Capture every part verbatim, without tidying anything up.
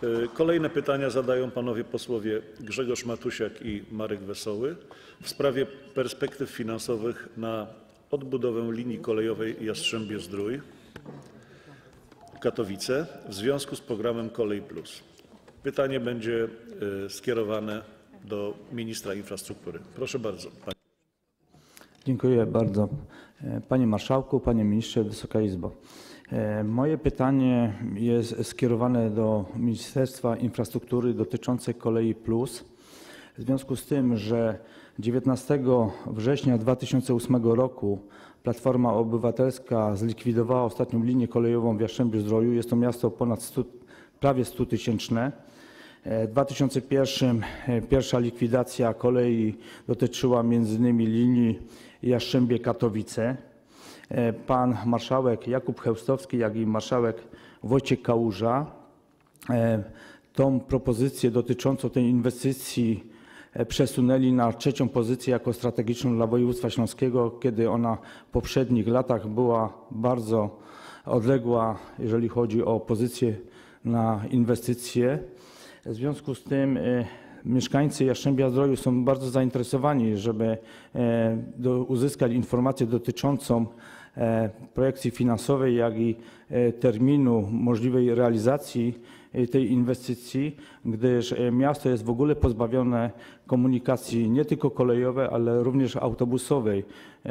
Kolejne pytania zadają panowie posłowie Grzegorz Matusiak i Marek Wesoły w sprawie perspektyw finansowych na odbudowę linii kolejowej Jastrzębie-Zdrój - Katowice w związku z programem Kolej Plus. Pytanie będzie skierowane do ministra infrastruktury. Proszę bardzo. Panie. Dziękuję bardzo. Panie Marszałku, Panie Ministrze, Wysoka Izbo. Moje pytanie jest skierowane do Ministerstwa Infrastruktury dotyczące Kolei Plus. W związku z tym, że dziewiętnastego września dwa tysiące ósmego roku Platforma Obywatelska zlikwidowała ostatnią linię kolejową w Jastrzębiu-Zdroju. Jest to miasto ponad stu, prawie stutysięczne. W dwa tysiące pierwszym pierwsza likwidacja kolei dotyczyła między innymi linii Jastrzębie-Katowice. Pan marszałek Jakub Chełstowski, jak i marszałek Wojciech Kałuża tą propozycję dotyczącą tej inwestycji przesunęli na trzecią pozycję jako strategiczną dla województwa śląskiego, kiedy ona w poprzednich latach była bardzo odległa, jeżeli chodzi o pozycję na inwestycje. W związku z tym mieszkańcy Jastrzębia-Zdroju są bardzo zainteresowani, żeby uzyskać informację dotyczącą projekcji finansowej, jak i terminu możliwej realizacji tej inwestycji, gdyż miasto jest w ogóle pozbawione komunikacji nie tylko kolejowej, ale również autobusowej.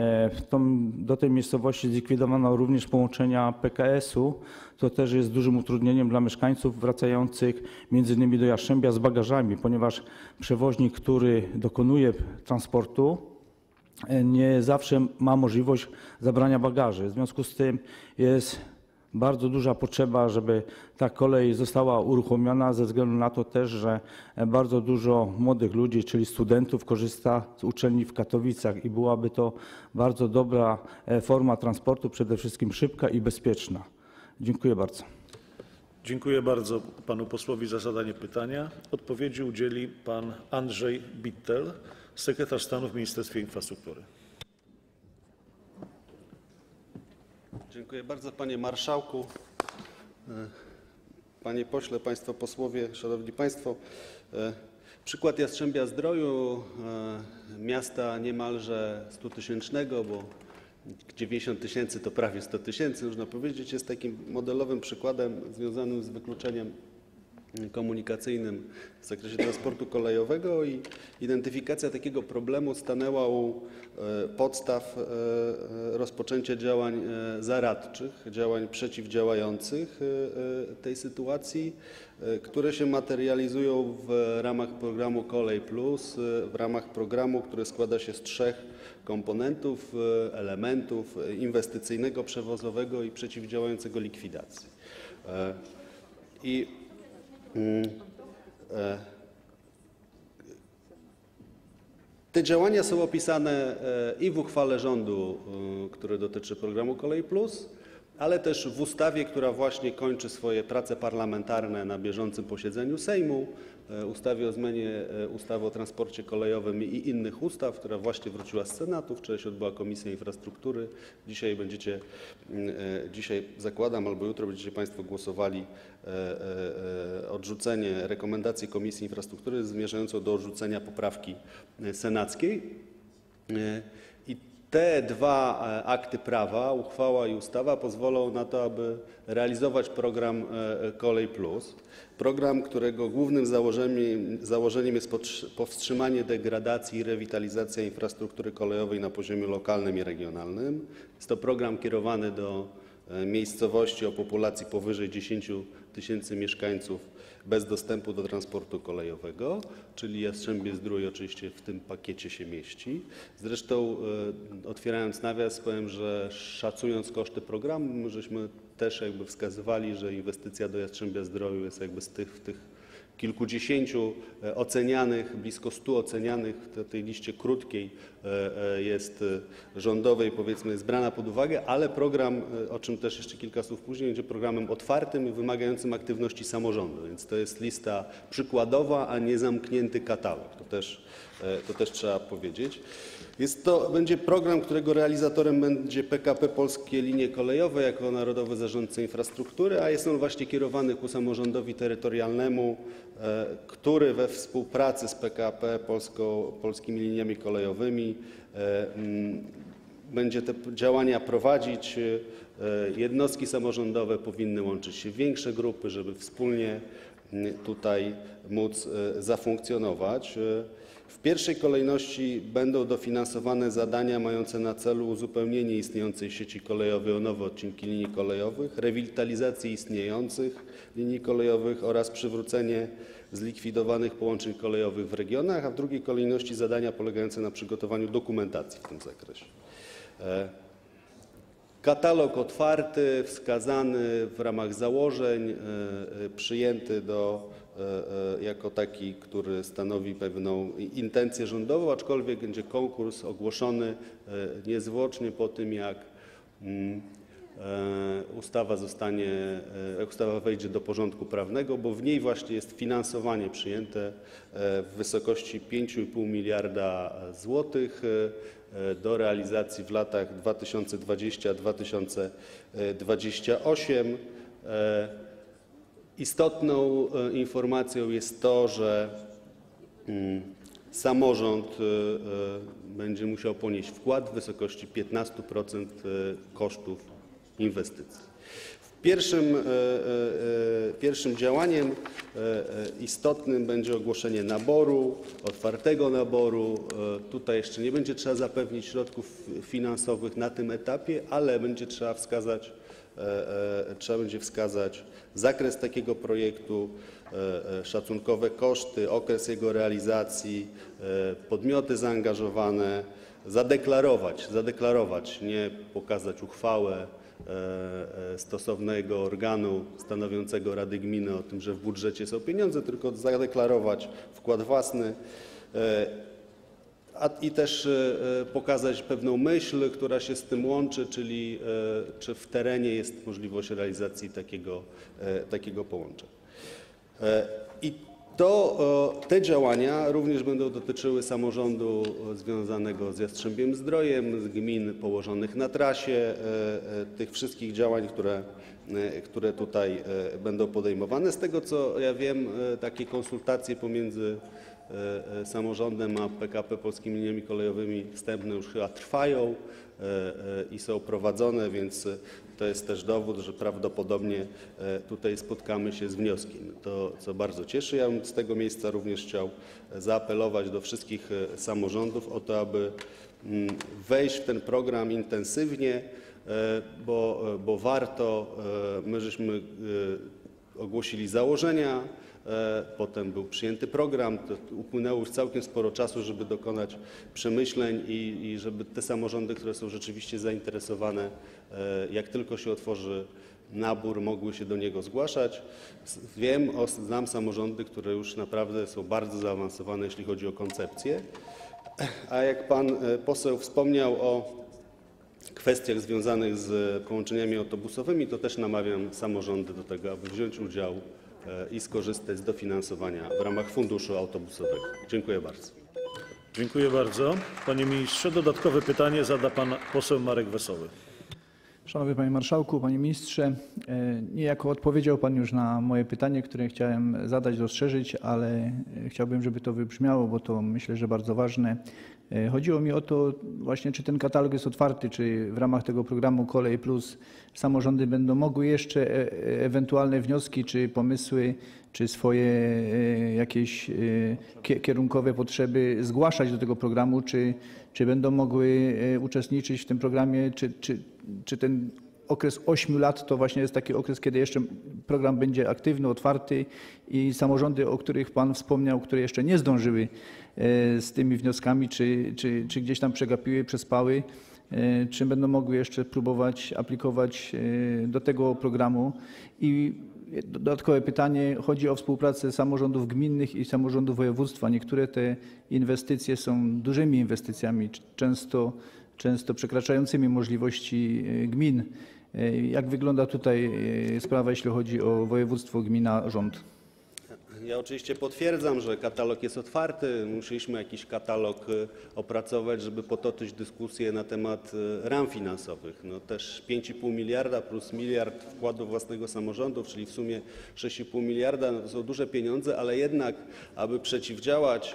Do tej miejscowości zlikwidowano również połączenia P K S-u. To też jest dużym utrudnieniem dla mieszkańców wracających między innymi do Jastrzębia z bagażami, ponieważ przewoźnik, który dokonuje transportu, nie zawsze ma możliwość zabrania bagaży. W związku z tym jest bardzo duża potrzeba, żeby ta kolej została uruchomiona, ze względu na to też, że bardzo dużo młodych ludzi, czyli studentów, korzysta z uczelni w Katowicach i byłaby to bardzo dobra forma transportu, przede wszystkim szybka i bezpieczna. Dziękuję bardzo. Dziękuję bardzo panu posłowi za zadanie pytania. Odpowiedzi udzieli pan Andrzej Bittel, sekretarz stanu w Ministerstwie Infrastruktury. Dziękuję bardzo, panie marszałku, panie pośle, państwo posłowie, szanowni państwo. Przykład Jastrzębia-Zdroju, miasta niemalże stutysięcznego, bo dziewięćdziesiąt tysięcy to prawie sto tysięcy, można powiedzieć, jest takim modelowym przykładem związanym z wykluczeniem komunikacyjnym w zakresie transportu kolejowego i identyfikacja takiego problemu stanęła u podstaw rozpoczęcia działań zaradczych, działań przeciwdziałających tej sytuacji, które się materializują w ramach programu Kolej Plus, w ramach programu, który składa się z trzech komponentów, elementów: inwestycyjnego, przewozowego i przeciwdziałającego likwidacji. I te działania są opisane i w uchwale rządu, który dotyczy programu Kolej Plus, ale też w ustawie, która właśnie kończy swoje prace parlamentarne na bieżącym posiedzeniu Sejmu, ustawie o zmianie ustawy o transporcie kolejowym i innych ustaw, która właśnie wróciła z Senatu. Wczoraj się odbyła Komisja Infrastruktury. Dzisiaj będziecie, dzisiaj zakładam, albo jutro będziecie państwo głosowali odrzucenie rekomendacji Komisji Infrastruktury zmierzającą do odrzucenia poprawki senackiej. I te dwa akty prawa, uchwała i ustawa, pozwolą na to, aby realizować program Kolej Plus. Program, którego głównym założeniem, założeniem jest powstrzymanie degradacji i rewitalizacja infrastruktury kolejowej na poziomie lokalnym i regionalnym. Jest to program kierowany do miejscowości o populacji powyżej dziesięciu tysięcy mieszkańców bez dostępu do transportu kolejowego, czyli Jastrzębie-Zdrój oczywiście w tym pakiecie się mieści. Zresztą otwierając nawias, powiem, że szacując koszty programu, żeśmy też jakby wskazywali, że inwestycja do Jastrzębia-Zdroju jest jakby z tych, w tych kilkudziesięciu ocenianych, blisko stu ocenianych, w tej liście krótkiej jest rządowej, powiedzmy, jest brana pod uwagę, ale program, o czym też jeszcze kilka słów później, będzie programem otwartym i wymagającym aktywności samorządu, więc to jest lista przykładowa, a nie zamknięty katalog. To też to też trzeba powiedzieć. Jest to, będzie program, którego realizatorem będzie P K P Polskie Linie Kolejowe jako Narodowy Zarządca Infrastruktury, a jest on właśnie kierowany ku samorządowi terytorialnemu, który we współpracy z P K P Polsko, Polskimi Liniami Kolejowymi będzie te działania prowadzić. Jednostki samorządowe powinny łączyć się w większe grupy, żeby wspólnie tutaj móc zafunkcjonować. W pierwszej kolejności będą dofinansowane zadania mające na celu uzupełnienie istniejącej sieci kolejowej o nowe odcinki linii kolejowych, rewitalizację istniejących linii kolejowych oraz przywrócenie zlikwidowanych połączeń kolejowych w regionach, a w drugiej kolejności zadania polegające na przygotowaniu dokumentacji w tym zakresie. Katalog otwarty, wskazany w ramach założeń, przyjęty do, jako taki, który stanowi pewną intencję rządową, aczkolwiek będzie konkurs ogłoszony niezwłocznie po tym, jak ustawa zostanie, ustawa wejdzie do porządku prawnego, bo w niej właśnie jest finansowanie przyjęte w wysokości pięć i pół miliarda złotych do realizacji w latach dwa tysiące dwudziestym do dwa tysiące dwudziestego ósmego. Istotną informacją jest to, że samorząd będzie musiał ponieść wkład w wysokości piętnaście procent kosztów inwestycji. Pierwszym, pierwszym działaniem istotnym będzie ogłoszenie naboru, otwartego naboru. Tutaj jeszcze nie będzie trzeba zapewnić środków finansowych na tym etapie, ale będzie trzeba wskazać, trzeba będzie wskazać zakres takiego projektu, szacunkowe koszty, okres jego realizacji, podmioty zaangażowane, zadeklarować, zadeklarować, nie pokazać uchwałę stosownego organu stanowiącego Rady Gminy o tym, że w budżecie są pieniądze, tylko zadeklarować wkład własny a, i też pokazać pewną myśl, która się z tym łączy, czyli czy w terenie jest możliwość realizacji takiego, takiego połączenia. I to, te działania również będą dotyczyły samorządu związanego z Jastrzębiem-Zdrojem, z gmin położonych na trasie, tych wszystkich działań, które, które tutaj będą podejmowane. Z tego, co ja wiem, takie konsultacje pomiędzy samorządem a P K P Polskimi Liniami Kolejowymi wstępne już chyba trwają i są prowadzone, więc to jest też dowód, że prawdopodobnie tutaj spotkamy się z wnioskiem, to co bardzo cieszy. Ja bym z tego miejsca również chciał zaapelować do wszystkich samorządów o to, aby wejść w ten program intensywnie, bo, bo warto. My żeśmy ogłosili założenia, potem był przyjęty program, to upłynęło już całkiem sporo czasu, żeby dokonać przemyśleń i, i żeby te samorządy, które są rzeczywiście zainteresowane, jak tylko się otworzy nabór, mogły się do niego zgłaszać. Wiem, znam samorządy, które już naprawdę są bardzo zaawansowane, jeśli chodzi o koncepcję, a jak pan poseł wspomniał o kwestiach związanych z połączeniami autobusowymi, to też namawiam samorządy do tego, aby wziąć udział i skorzystać z dofinansowania w ramach funduszu autobusowego. Dziękuję bardzo. Dziękuję bardzo. Panie ministrze, dodatkowe pytanie zada pan poseł Marek Wesoły. Szanowny Panie Marszałku, Panie Ministrze, niejako odpowiedział Pan już na moje pytanie, które chciałem zadać, rozszerzyć, ale chciałbym, żeby to wybrzmiało, bo to myślę, że bardzo ważne. Chodziło mi o to właśnie, czy ten katalog jest otwarty, czy w ramach tego programu Kolej Plus samorządy będą mogły jeszcze e ewentualne wnioski, czy pomysły, czy swoje jakieś kierunkowe potrzeby zgłaszać do tego programu, czy, czy będą mogły uczestniczyć w tym programie, czy, czy, czy ten okres ośmiu lat to właśnie jest taki okres, kiedy jeszcze program będzie aktywny, otwarty i samorządy, o których Pan wspomniał, które jeszcze nie zdążyły z tymi wnioskami, czy, czy, czy gdzieś tam przegapiły, przespały, czy będą mogły jeszcze próbować aplikować do tego programu. I dodatkowe pytanie, chodzi o współpracę samorządów gminnych i samorządów województwa. Niektóre te inwestycje są dużymi inwestycjami, często, często przekraczającymi możliwości gmin. Jak wygląda tutaj sprawa, jeśli chodzi o województwo, gmina, rząd? Ja oczywiście potwierdzam, że katalog jest otwarty. Musieliśmy jakiś katalog opracować, żeby potoczyć dyskusję na temat ram finansowych. No też pięć i pół miliarda plus miliard wkładu własnego samorządów, czyli w sumie sześć i pół miliarda, no to są duże pieniądze, ale jednak, aby przeciwdziałać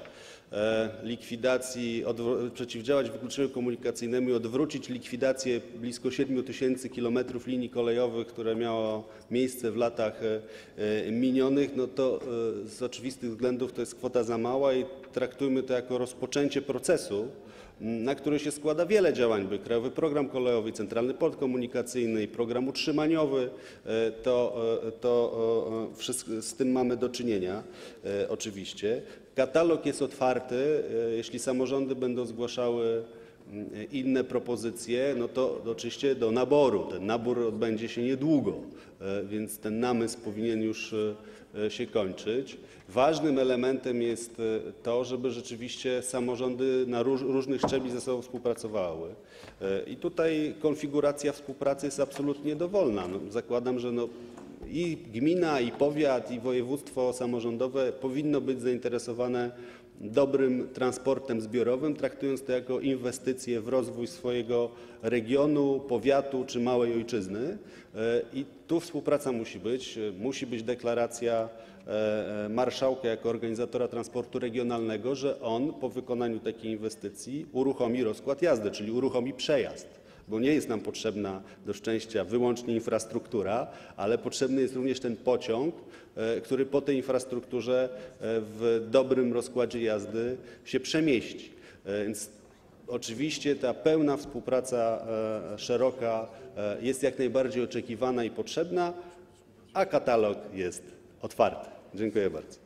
likwidacji, przeciwdziałać wykluczeniu komunikacyjnemu i odwrócić likwidację blisko siedmiu tysięcy kilometrów linii kolejowych, które miało miejsce w latach minionych, no to z oczywistych względów to jest kwota za mała i traktujmy to jako rozpoczęcie procesu, na który się składa wiele działań, by Krajowy Program Kolejowy, Centralny Port Komunikacyjny i program utrzymaniowy, to, to wszystko, z tym mamy do czynienia oczywiście. Katalog jest otwarty, jeśli samorządy będą zgłaszały inne propozycje, no to oczywiście do naboru. Ten nabór odbędzie się niedługo, więc ten namysł powinien już się kończyć. Ważnym elementem jest to, żeby rzeczywiście samorządy na róż, różnych szczeblach ze sobą współpracowały. I tutaj konfiguracja współpracy jest absolutnie dowolna. No, zakładam, że no, i gmina, i powiat, i województwo samorządowe powinno być zainteresowane dobrym transportem zbiorowym, traktując to jako inwestycje w rozwój swojego regionu, powiatu czy małej ojczyzny. I tu współpraca musi być. Musi być deklaracja marszałka jako organizatora transportu regionalnego, że on po wykonaniu takiej inwestycji uruchomi rozkład jazdy, czyli uruchomi przejazd. Bo nie jest nam potrzebna do szczęścia wyłącznie infrastruktura, ale potrzebny jest również ten pociąg, który po tej infrastrukturze w dobrym rozkładzie jazdy się przemieści. Więc oczywiście ta pełna współpraca szeroka jest jak najbardziej oczekiwana i potrzebna, a katalog jest otwarty. Dziękuję bardzo.